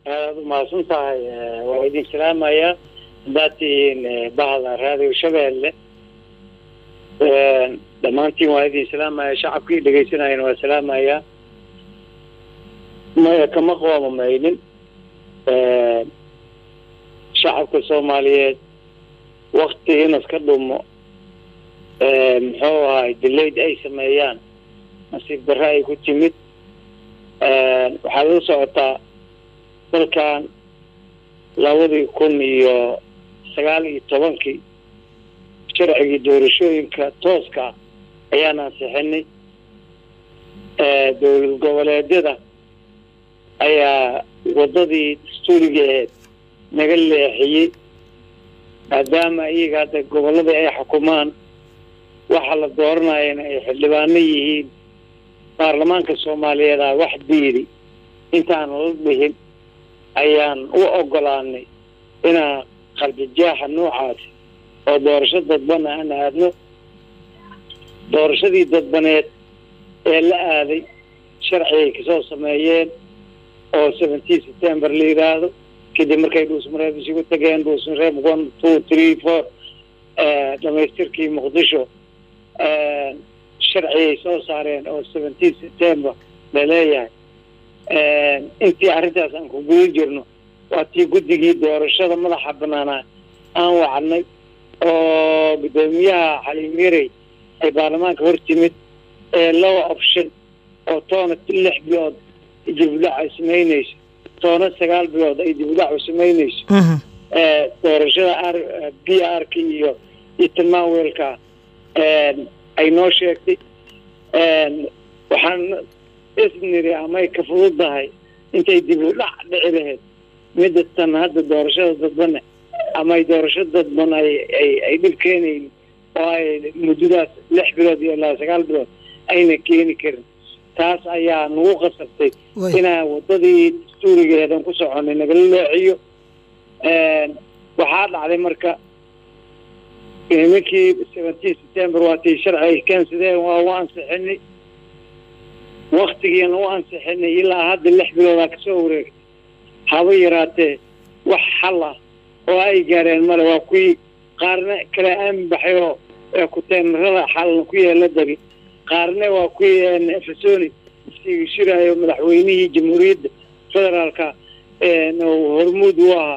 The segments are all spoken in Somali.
ما سنتها وعيدين سلام يا داتين بعض هذه وشبه دمانتي وعيدين سلام يا شعب كي دقيسنا هنا وسلام يا ما كم قوام مايلين شعب الصوماليين وقت هنا سكدهم هو دليد أي سمايان نصيب بالرأي كنت مت وحلو صعطة dalkan 2019 sharcigii doorashooyinka tooska ayaan ansixinay dowlad goboleedyada ayaa wadadii dastuuriga ahayd naga leexiyay maadaama iyaga hadda gobolada ay xukumaan waxa la dooranayana ay xildhibaano yihiin baarlamaanka Soomaaliyeed wax diiri intaan la dhihin ayaan u ogolaanay inaa qarjajaaxa noocaas oo doorasho dadban aan aadno doorashadii dadbaneed ee la aaday sharciga ka soo sameeyeen oo 17 September la yiraahdo kadib markay dhuusmareeb isugu tageen dhuusmareeb 1 2 3 4 dhamaystirkii muqdisho sharciga soo saareen oo 17 September la leeyahay intii arrintaas aan ku guul jirno waatii guddigii doorashada madaxa banaana aan wacnay oo gudoomiyaha Xaliimiray ay baarlamaanka hortimid laba option oo toona 6 bilood dibdhac ay sameynayso toona 9 bilood ay dibdhac u sameynayso doorashada PR iyo tilmaanweelka ay noo sheegtay waxaan isniri ama ka fududahay intay dib u dhac dhici lahayd midatan hadda doorashada dadban ama doorashada dadban ay dib keeneen oo ay muddadaas 6 bilood iyo 9 bilood ayna keeni karin taas ayaa nagu qasabtay inaa wadadii dastuurigeedan ku soconay naga leexiyo waxaa dhacday marka markii 17 September waatii sharci keensadeen waa ansixinay waqtigiina oo ansixinay ilaa hadda 6 bilood ka soo wareegay haba yaraatee wax xal ah oo ay gaareen male waa kuwii qaarna kala aan baxayo ku teenrada xal ku yeela dagi qaarna waa kuwii Efesoni si shiraayo madaxweynihii jamhuuriyadda federaalka hormuud waa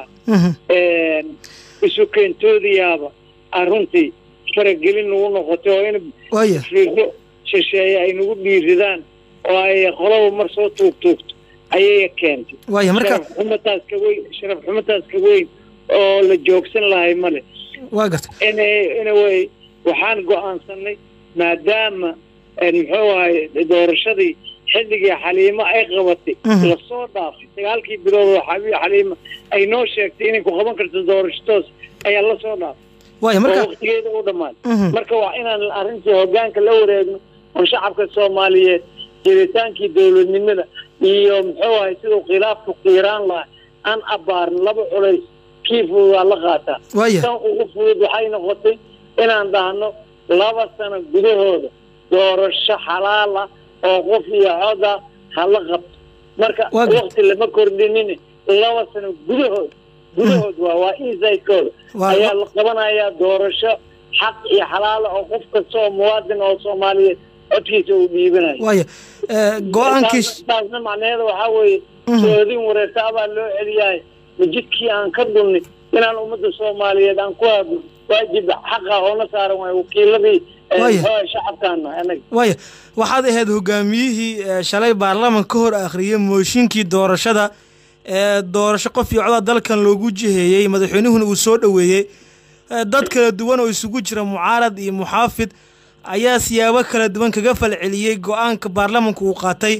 isu keentoodiyaaba aruntii faragelin uu noqoto in fiiro shisheeye ay nagu dhiiridaan oo ay qolobo mar soo tuugto ayay keentay waayo marka sharaf xumataas ka weyn oo la joogsan lahay male waa gartay way waxaan go'aansanay maadaama muxuu ahay doorashadii xilligii Xaliimo ay qabatay la soo dhaafay 9 bilood oo Xaliimo ay noo sheegtay inay ku qaban karto doorashadoos ayaa la soo dhaafay waayo marka waqtigeeda u dhamaan marka waa inaan arrintii hoggaanka la wareegno oo shacabka Soomaaliyeed jiritaankii dawladnimada iyo muxuu ahay sidoo khilaafku qiiraan lahaa aan abaarn laba culays kiifu waa la qaataa tan ugu fudud waxay noqotay inaan dhahno 2 sano gudahooda doorasho xalaal ah oo qof iyo cod ah hala qabto marka waqti lama kordhinin 2 sano gudahood waa insaydkooda ayaa la qabanayaa doorasho xaq iyo xalaal oo qof kasta oo muwaadin oo Soomaaliyeed codkiisa uu dhiibanayo waayo go'aankiis taasna macnaheedu waxa weeye soodin wareerta baa loo celiyay jidkii aan ka dunnay inaan ummadda Soomaaliyeed aan ku haabo waajib xaq ah oo na saaran way wakiiladii shacabkaana anaga waayo waxaad ahayd hogaamiyihii shalay baarlamaanka ka hor akhriyay mooshinkii doorashada doorasho qof iyo cod dalkan loogu jiheeyay madaxweynuhuna uu soo dhaweeyay dad kala duwan oo isugu jira mucaarad iyo muxaafid ayaa siyaabo kala duwan kaga falceliyay go'aanka baarlamaanku uu qaatay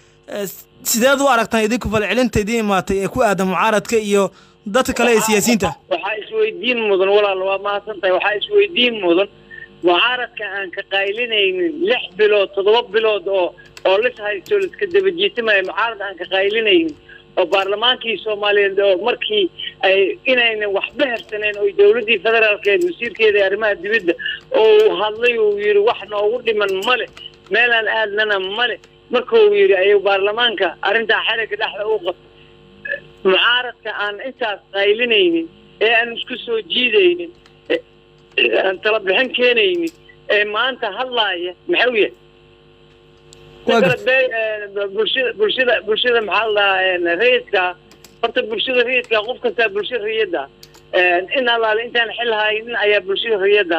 sideed u aragtaan idinku falcelinta idin imaatay ee ku aadan mucaaradka iyo dadka kale ee siyaasiyiinta waxa isweydiin mudan walaal waa maasantahay waxa isweydiin mudan mucaaradka aan ka qaylinaynin 6 bilood 7 bilood oo la haysto iska dabajiismay mucaarad aan ka qaylinaynin oo baarlamaankii Soomaaliyeed oo markii ay inayna wax behersaneen oo dawladii federaalka ee wasiirkeeda arrimaha dibadda oo hadlay oo yiri wax noogu dhiman male meelaan aadnana male markuu yiri ay baarlamaanka arinta xiriirka dhaxda u qabto mucaaradka aan intaas qaylinaynin ee aan isku soo jiidaynin aan tala bixin keenaynin ee maanta hadlaaya maxaa u yahay bulshada maxaa la dhahaa rayidka horta bulshada rayidka qof kastaa bulshada rayidda in allaale intaan xil haynin ayaa bulshada rayidda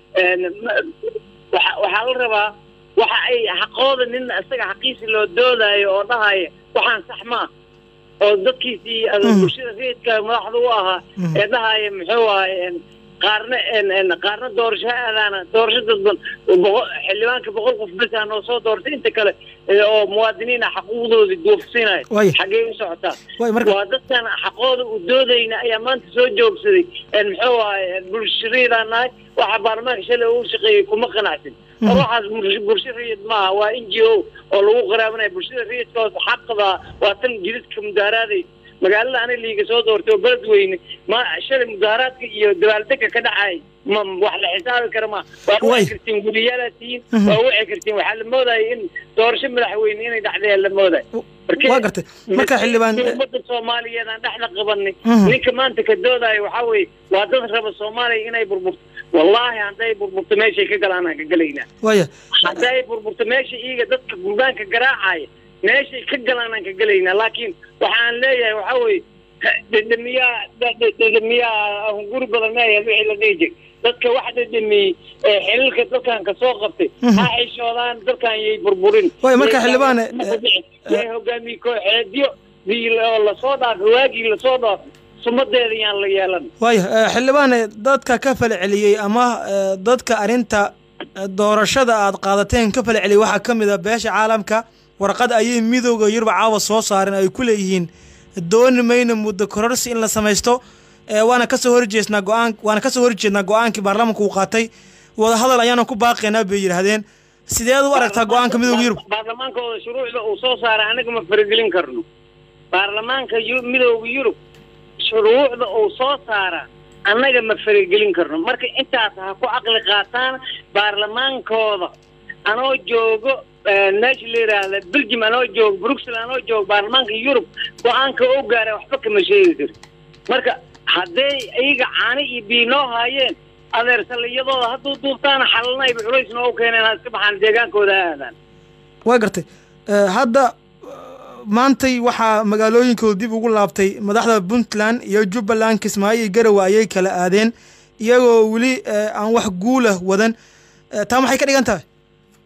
waxaa la rabaa waxa ay xaqooda nin isaga xaqiisi loo doodaayo oo dhahaya waxaan sax maa oo dadkiisii bulshada rayidka madaxda u ahaa ee dhahaya muxuu ahay qaarna doorasho aadaana doorasho dadban xildhibaanka 100 qof bas ah noo soo doortay inta kale oo muwaadiniina xaquuqdoodii duufsinaya xagee u socotaa waa dadkan xaqooda u doodayna ayaa maanta soo joogsaday muxuu ahay bulshadaanahay waxa baarlamaanka shalay uu shaqeeyay kuma qanacsan waxaas bulshada rayid maaha waa NGO oo lagu qaraabanayo bulshada rayidka oo xaqda waa tan jidadka mudaaraaday magaalada aniga liiga soo doortay balad weyne ma shalay mudaaraadka iyo dabaaldega ka dhacay ma wax la xisaabi karo ma waa kirtiin gudiyalatiin waa wixii kirtiin waxa la moodaay in doorasho madaxweyne inay dhacday la moodaay waa gartay marka xildhibaan ummadda Soomaaliyeed aan dhaxla qabanay ninka maanta ka doodayo waxa weey waa dad raba Soomaaliya inay burburto wallahi haday burburto meeshay ka galaan ka galayna waya haday burburto meesha iiga dadka gurbaanka garaacay meeshay ka galaan ka galayna laakiin waxaan leeyahay waxa weey dadamiya guri badan ma yahay wixii la dhigay dadka wax dadami xililka dadkan ka soo qabtay ha xishoodaan dadkan yay burburin way marka xildhibaan ee hogaamiye kooxeedyo la soo dhaafay waagii la soo dhaafay sumadeeda yaan la yeelan way xildhibaan dadka ka falceliyay ama dadka arinta doorashada aad qaadateen ka falceliyay waxa kamid ah beesha caalamka warqad ayay midowga Yurub caawa soo saareen ay ku leeyihiin doon mayna muddo kororsi in la sameesto waana ka soo horjeednaa go'aankii baarlamaanku uu qaatay wada hadal ayaana ku baaqaynaa bay yiraahdeen sideed u aragtaa go'aanka midowga Yurub baarlamaankooda shuruucda uu soo saaray anaga ma faragelin karno baarlamaanka midowga Yurub shuruucda uu soo saaray anaga ma faragelin karno marka intaas ha ku aqli qaataan baarlamaankooda anoo joogo meesha la yiraahdo Belgium anoo joogo Brussels anoo joogo baarlamaanka Yurub go'aanka uu gaaray waxba kama sheegi karo marka haday ayaga caani iyo biino hayeen adeersaliyadooda hadduu duubtaan xalalnay culays noo keeneen iska baxaan deegaankooda aadaan waa gartay hadda maantay waxa magaalooyinkooda dib ugu laabtay madaxda Puntland iyo Jubbaland Kismaayo iyo Garowe ayay kala aadeen iyagoo wali aan wax guul ah wadan taa maxay ka dhigan tahay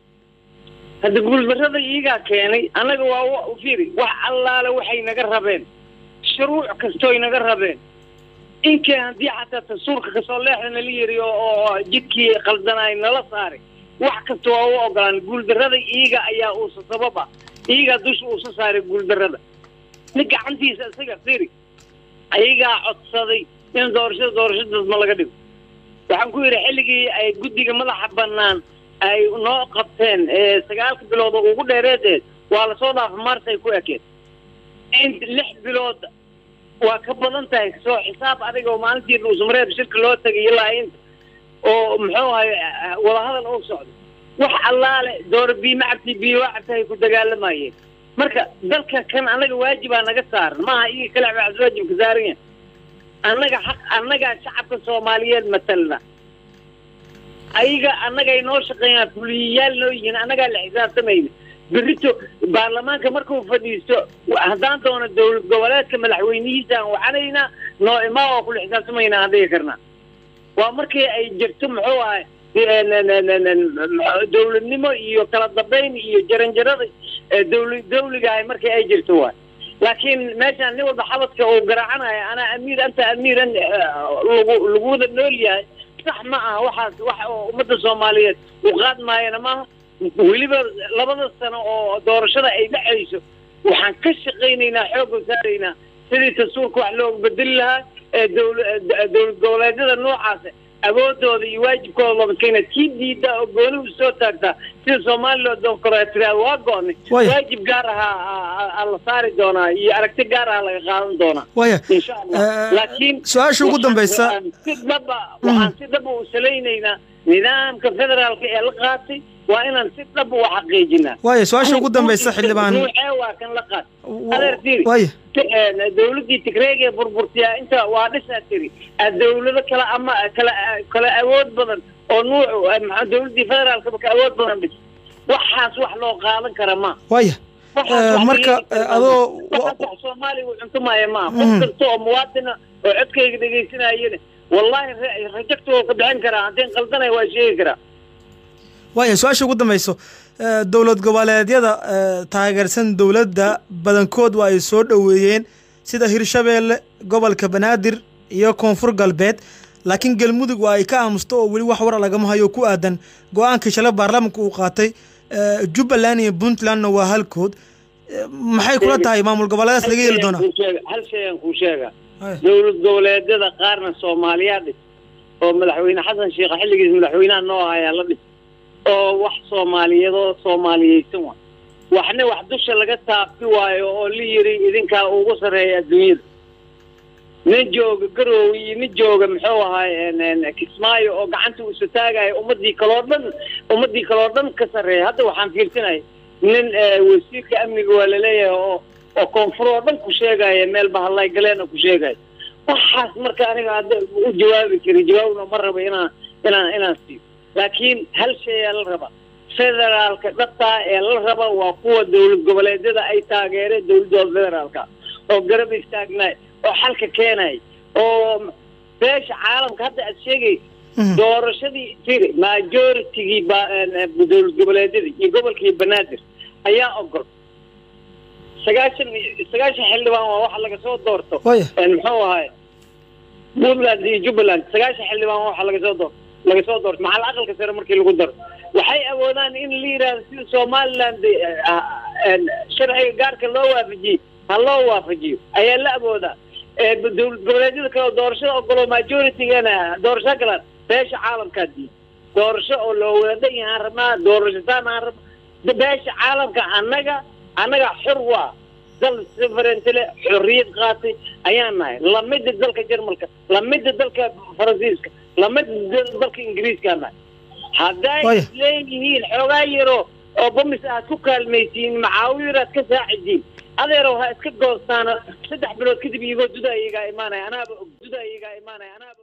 hadda guuldarrada iiga keenay anaga waa u fiiri wax allaale waxay naga rabeen shuruuc kastoo naga rabeen inkee haddii xataa tasuurka kasoo leexdana la yiri oo jidkii qaldanay nala saaray wax kasta waa u ogolaan guuldarrada iiga ayaa uu sababa iiga dush uu soo saaray guuldarrada nin gacantiisa isaga fiiri ayagaa codsaday in doorashada ma laga dhigo waxaan ku yiri xilligii ay guddiga madaxa bannaan ay noo qabteen 9 bilood oo ugu dheereed waa la soo dhaafay Maars ay ku ekeed in 6 bilood waa ka badan tahay soo xisaab adiga oo maalintii uu sumreed shirka loo tagay ilaa inta oo muxuu ahay wada hadal oo socdo wax allaale door biimacti biiwaactay ku dagaalamayeen marka dalka kan anaga waajib aan naga saaran ma aha iga kala waajib ka saaran anaga xaq anaga shacabka Soomaaliyeed matalna ayaga anaga inoo shaqeeyaan fuliyaal noo yihiin anaga la xisaabtamayna بريتو برلمان كمركو فديستو هدان دونا دول جوالات كملحوينيسا وعلينا نوع وكل حساب سمينا هذا يكرنا ومركي أي جبتم هو دول النمو يكلا ضبين يجرنجرد دول جاي مركي أي جبتوها لكن مثلا نقول بحلقك وقرعنا أنا أمير أنت أمير لجود النوليا صح معها واحد ومدة الصوماليات وغاد ما أنا ما weliba labada sano oo doorashada ay dhacayso waxaan ka shaqeynayna xoog saarayna sidii tasuulka wax loo bedel lahaa dowlad goboleedyada noocaas awoodooda iyo waajibkooda loo keenay tiidida oo gooni u soo taagta sida Soomaaliya dimuqraadiga waa go'an waajib gaar ah la saari doona iyo aragti gaar ah laga qaadan doona insha Allah laakiin su'aasha ugu dambaysa waxaan si dhab u saleynayna nidaamka federaalka ee la qaatay وإن ستة وحقيقنا واي سؤال شو قدام بيصح اللي بان كان لقات واي دولتي تكريجي بربرتيا أنت وادسها تري الدولة كلا أما كلا أود بدن أو نوع مع دولتي فدرال كأود بدن بس وحاس وحلو قالن كرما واي marka adoo Soomaali inta ma yama qofka muwaadin oo codkayga dhageysanayeen wallahi rajacto ka bixin kara hadeen qaldanay waa sheegi kara waaya su'aasha ugu dambayso dawlad goboleedyada taageersan dawladda badankood waa ay soo dhaweeyeen sida Hirshabeelle gobolka Banaadir iyo Koonfur Galbeed laakiin galmudug waa ay ka aamusto oo wali wax war laga hayo ku aadan go'aankii shalay baarlamaanku uu qaatay Jubbaland iyo Puntland waa halkood maxay kula tahay maamul goboleedaas laga yeeli doona hal shay aan ku sheega dawlad goboleedyada qaarna Soomaaliyeed oo madaxweyne Xasan Sheekh xilligiisa madaxweynaha noo ayaa la dhis oo wax Soomaaliyeed oo Soomaaliyeysan waxna wax dusha laga taabti waayo oo la yiri idinka ugu sareeya adduunyada نجوج قروي نجوج محوها كسمايو أو قعنتو ستاجا أمدي كلوردن كسره هذا وحن في سنة من وسيك أمني ولا ليه أو كونفرودن كشجع يميل بهالله يقلنا كشجع وحاس مركاني هذا جوابي كري جوابنا مرة بينا سيف لكن هل شيء الربا فدرال كذا الربا وقوة دولة قبلية ده أي تاجر دولة فدرال كا أو قرب يستاجنا oo xalka keenay oo beesha caalamka hadda aad sheegay doorashadii tiri majority dowlad goboleedyada iyo gobolkii Banaadir ayaa ogol 9 xildhibaan waa wax laga soo doorto muxuu ahay Puntland iyo Jubbaland 9 xildhibaan waa wax laga soo doorto maxal aqalka sare markii lagu daro waxay awoodaan in la yiraahdo sida Somaliland sharciga gaarka loo waafajiyo ayaa la awoodaa dowlad goboleedyada kale doorashada ogolo majority-gana doorasho kale beesha caalamka dii doorasho oo loo wada yahay rabnaa doorashadan beesha caalamka annaga xor waa dal sovereignty xorriyad qaatay ayaan nahay lamida dalka Jarmalka lamida dalka Faransiiska lamida dalka Ingiriiska nahay haday leeyihiin xogaa yaro oo bamis aad ku kaalmaysiin macaawiraad ka saacidin adeero ha iska goostaan 3 bilood kadib iyaga duda iyaga imaanay anaba